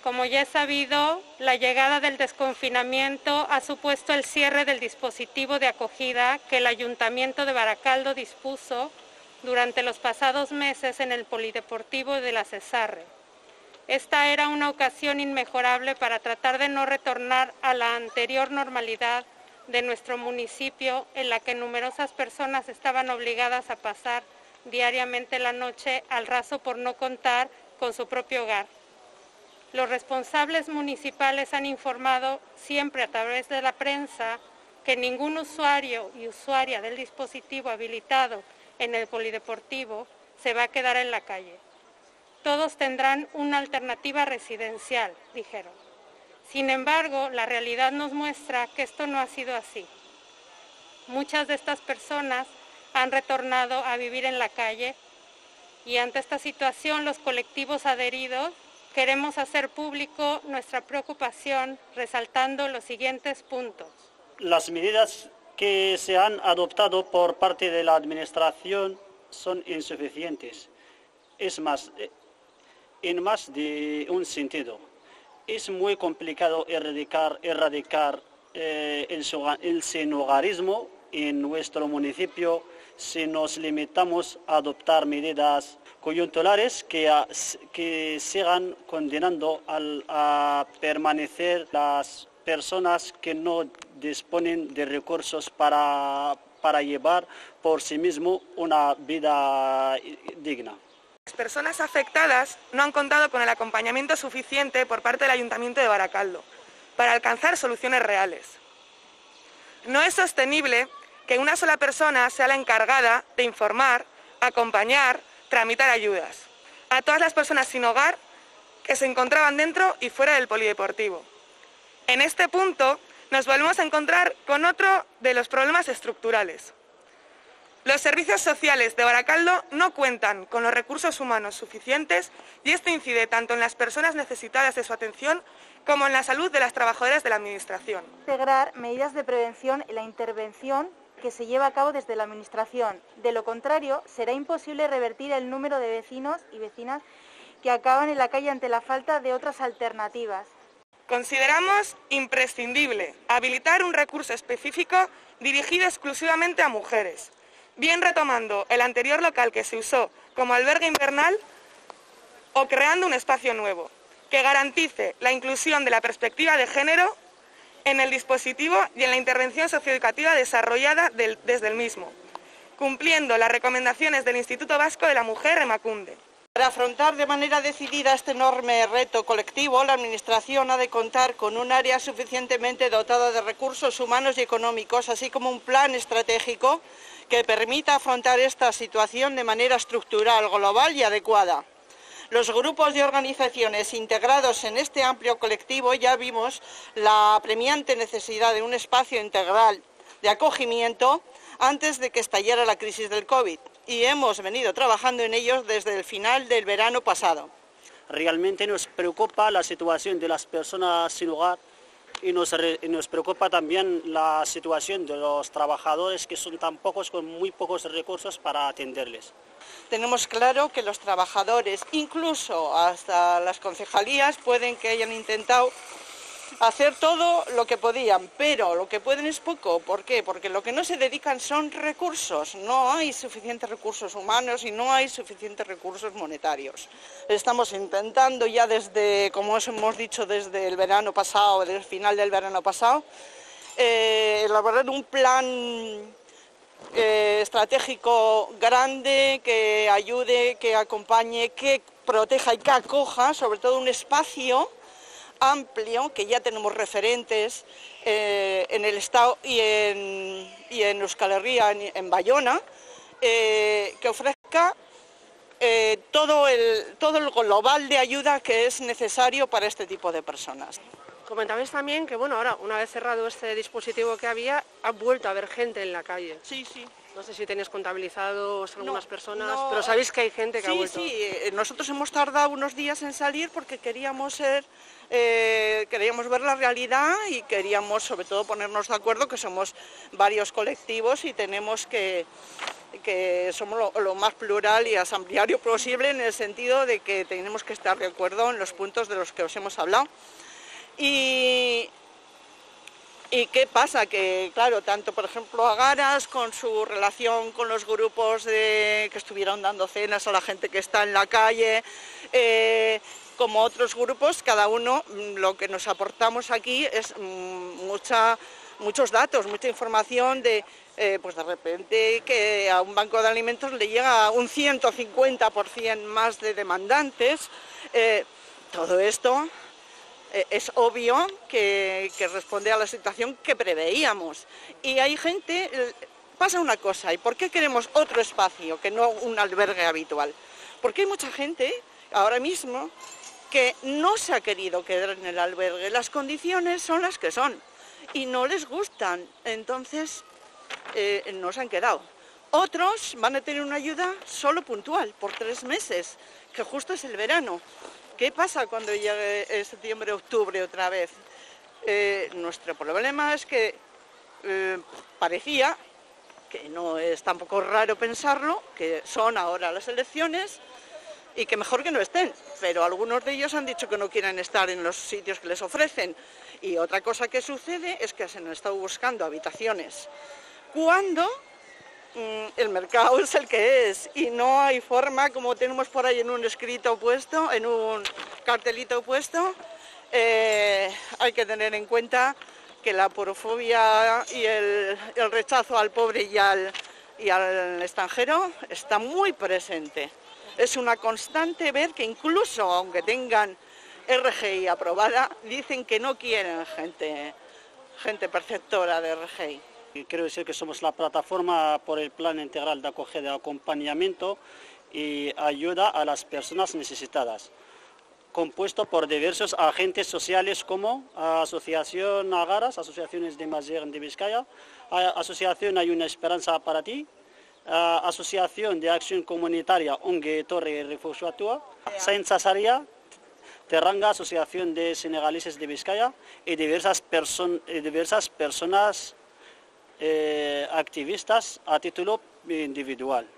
Como ya es sabido, la llegada del desconfinamiento ha supuesto el cierre del dispositivo de acogida que el Ayuntamiento de Baracaldo dispuso durante los pasados meses en el Polideportivo de la Cesarre. Esta era una ocasión inmejorable para tratar de no retornar a la anterior normalidad de nuestro municipio, en la que numerosas personas estaban obligadas a pasar diariamente la noche al raso por no contar con su propio hogar. Los responsables municipales han informado siempre a través de la prensa que ningún usuario y usuaria del dispositivo habilitado en el polideportivo se va a quedar en la calle. Todos tendrán una alternativa residencial, dijeron. Sin embargo, la realidad nos muestra que esto no ha sido así. Muchas de estas personas han retornado a vivir en la calle y ante esta situación los colectivos adheridos queremos hacer público nuestra preocupación resaltando los siguientes puntos. Las medidas que se han adoptado por parte de la Administración son insuficientes. Es más, en más de un sentido. Es muy complicado erradicar el sinhogarismo en nuestro municipio si nos limitamos a adoptar medidas coyunturales que sigan condenando a permanecer las personas que no disponen de recursos para llevar por sí mismo una vida digna. Las personas afectadas no han contado con el acompañamiento suficiente por parte del Ayuntamiento de Baracaldo para alcanzar soluciones reales. No es sostenible que una sola persona sea la encargada de informar, acompañar, tramitar ayudas a todas las personas sin hogar que se encontraban dentro y fuera del polideportivo. En este punto nos volvemos a encontrar con otro de los problemas estructurales. Los servicios sociales de Baracaldo no cuentan con los recursos humanos suficientes y esto incide tanto en las personas necesitadas de su atención como en la salud de las trabajadoras de la Administración. Integrar medidas de prevención en la intervención que se lleva a cabo desde la Administración. De lo contrario, será imposible revertir el número de vecinos y vecinas que acaban en la calle ante la falta de otras alternativas. Consideramos imprescindible habilitar un recurso específico dirigido exclusivamente a mujeres, bien retomando el anterior local que se usó como albergue invernal o creando un espacio nuevo, que garantice la inclusión de la perspectiva de género en el dispositivo y en la intervención socioeducativa desarrollada desde el mismo, cumpliendo las recomendaciones del Instituto Vasco de la Mujer Emakunde. Para afrontar de manera decidida este enorme reto colectivo, la Administración ha de contar con un área suficientemente dotada de recursos humanos y económicos, así como un plan estratégico que permita afrontar esta situación de manera estructural, global y adecuada. Los grupos y organizaciones integrados en este amplio colectivo ya vimos la apremiante necesidad de un espacio integral de acogimiento antes de que estallara la crisis del COVID y hemos venido trabajando en ellos desde el final del verano pasado. Realmente nos preocupa la situación de las personas sin hogar y nos preocupa también la situación de los trabajadores que son tan pocos, con muy pocos recursos para atenderles. Tenemos claro que los trabajadores, incluso hasta las concejalías, pueden que hayan intentado hacer todo lo que podían, pero lo que pueden es poco. ¿Por qué? Porque lo que no se dedican son recursos. No hay suficientes recursos humanos y no hay suficientes recursos monetarios. Estamos intentando ya desde, como os hemos dicho, desde el verano pasado, desde el final del verano pasado, elaborar un plan estratégico grande que ayude, que acompañe, que proteja y que acoja, sobre todo un espacio amplio, que ya tenemos referentes en el Estado y en Euskal Herria, en Bayona, que ofrezca todo el global de ayuda que es necesario para este tipo de personas. Comentabais también que, bueno, ahora, una vez cerrado este dispositivo que había, ha vuelto a haber gente en la calle. Sí, sí. No sé si tenías contabilizados algunas personas, no, pero sabéis que hay gente que ha vuelto. Sí, nosotros hemos tardado unos días en salir porque queríamos ver la realidad y queríamos sobre todo ponernos de acuerdo que somos varios colectivos y tenemos que que somos lo más plural y asambleario posible, en el sentido de que tenemos que estar de acuerdo en los puntos de los que os hemos hablado. ¿Y qué pasa? Que, claro, tanto, por ejemplo, Agaras, con su relación con los grupos que estuvieron dando cenas a la gente que está en la calle, como otros grupos, cada uno lo que nos aportamos aquí es muchos datos, mucha información pues de repente que a un banco de alimentos le llega un 150% más de demandantes. Todo esto es obvio que responde a la situación que preveíamos. Y hay gente, pasa una cosa, ¿y por qué queremos otro espacio que no un albergue habitual? Porque hay mucha gente ahora mismo que no se ha querido quedar en el albergue, las condiciones son las que son y no les gustan, entonces no se han quedado. Otros van a tener una ayuda solo puntual, por 3 meses, que justo es el verano. ¿Qué pasa cuando llegue septiembre, octubre otra vez? Nuestro problema es que parecía, que no es tampoco raro pensarlo, que son ahora las elecciones y que mejor que no estén, pero algunos de ellos han dicho que no quieren estar en los sitios que les ofrecen. Y otra cosa que sucede es que se han estado buscando habitaciones cuando el mercado es el que es y no hay forma, como tenemos por ahí en un escrito puesto, en un cartelito puesto, hay que tener en cuenta que la porofobia y el rechazo al pobre y al extranjero está muy presente. Es una constante ver que incluso aunque tengan RGI aprobada, dicen que no quieren gente perceptora de RGI. Quiero decir que somos la plataforma por el Plan Integral de Acogida, acompañamiento y ayuda a las personas necesitadas, compuesto por diversos agentes sociales como Asociación Agaras, Asociaciones de Mager de Vizcaya, Asociación Hay una Esperanza para Ti, Asociación de Acción Comunitaria Ongi Etorri Refugiatua, Zaintza Saria, Terranga, Asociación de Senegaleses de Vizcaya y diversas personas activistas a título individual.